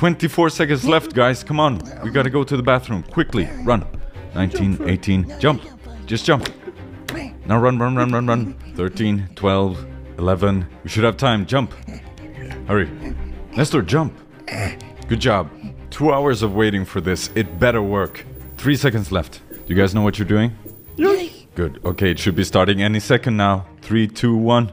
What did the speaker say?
24 seconds left, guys. Come on. We gotta go to the bathroom. Quickly. Run. 19, 18. Jump. Just jump. Now run, run, run, run, run. 13, 12, 11. We should have time. Jump. Hurry. Nestor, jump. Good job. 2 hours of waiting for this. It better work. 3 seconds left. Do you guys know what you're doing? Yes. Good. Okay, it should be starting any second now. 3, 2, 1.